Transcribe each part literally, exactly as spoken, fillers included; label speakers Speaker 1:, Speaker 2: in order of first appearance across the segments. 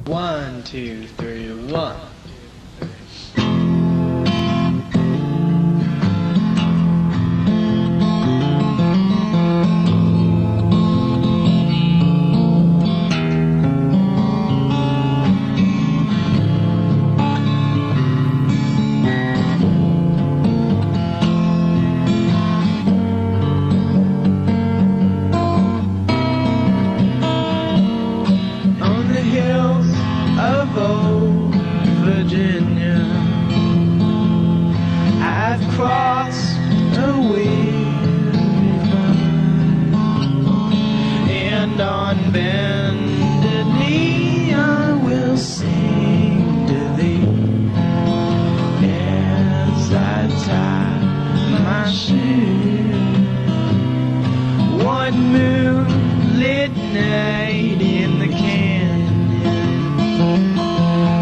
Speaker 1: One, two, three, one. Virginia, I've crossed a weary line, and on bended knee I will sing to thee as I tie my shoe. One moonlit night in the canyon,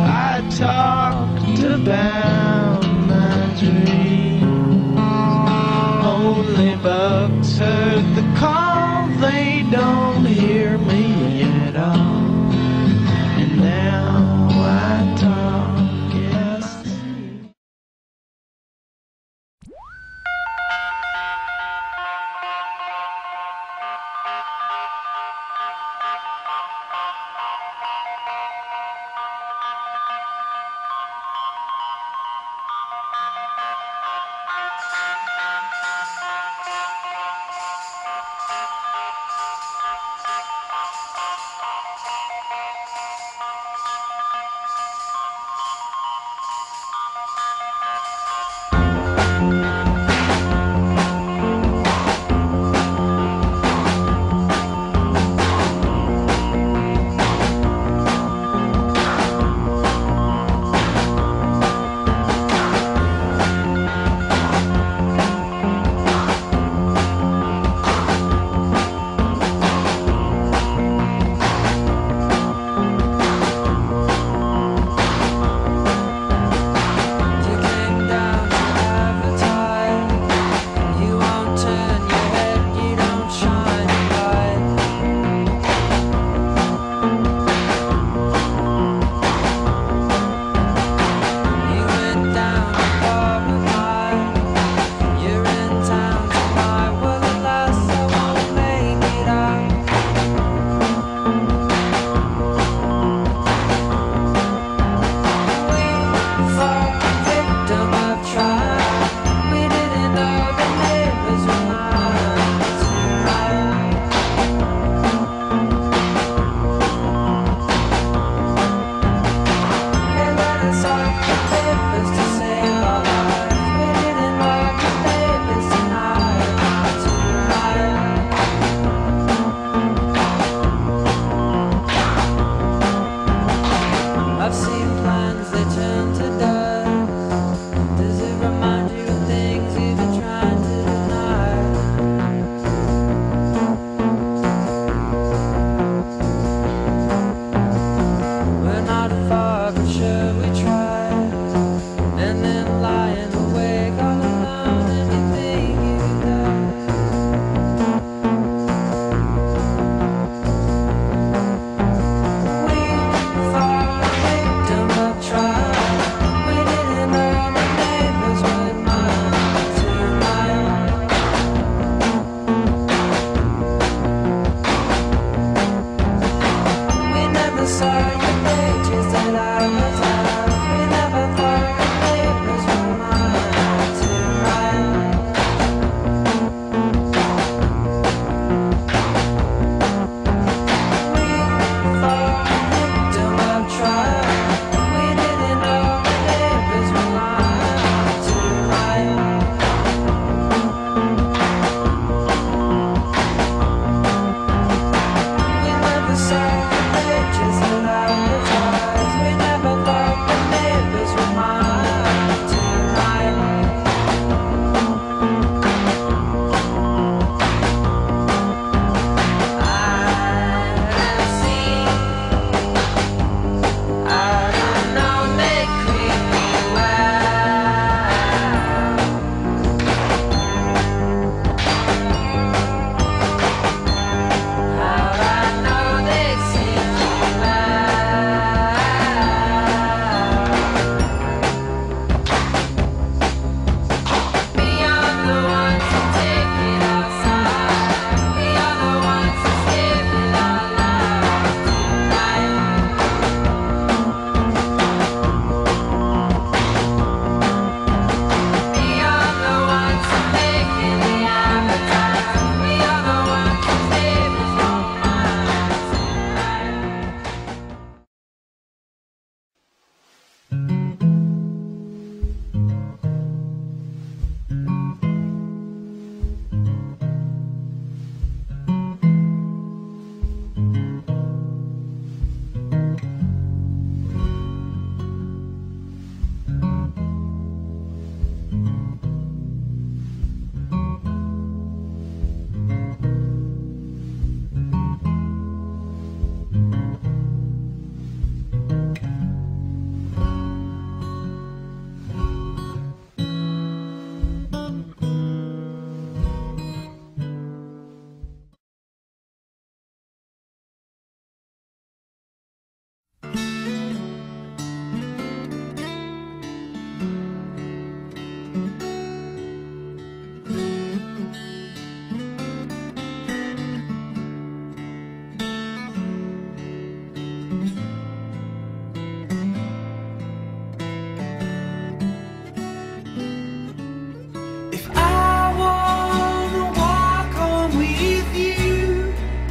Speaker 1: If I wanna walk on with you,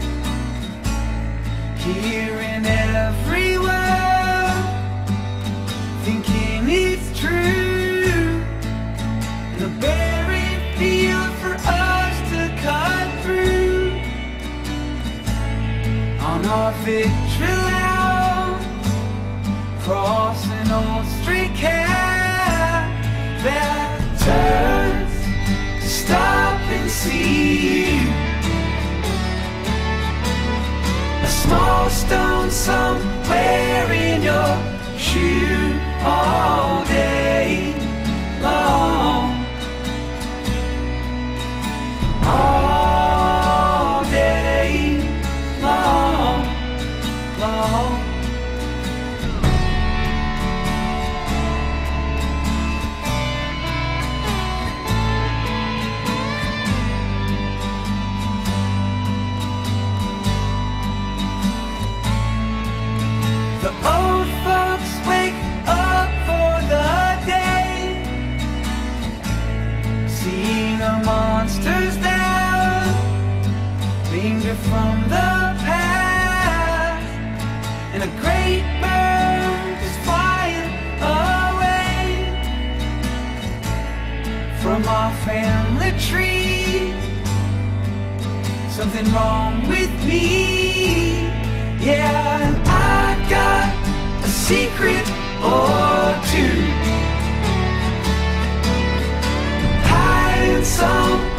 Speaker 1: hearing every word, thinking it's true, and a buried field for us to cut through, on our victory lap, crossing old straight cat that turns to stop and see you. A small stone somewhere in your shoe all day long. All day long, long. The old folks wake up for the day, seeing the monsters that linger from the past, and a great bird is flying away from our family tree. Something wrong with me, yeah, and I got a secret or two hiding some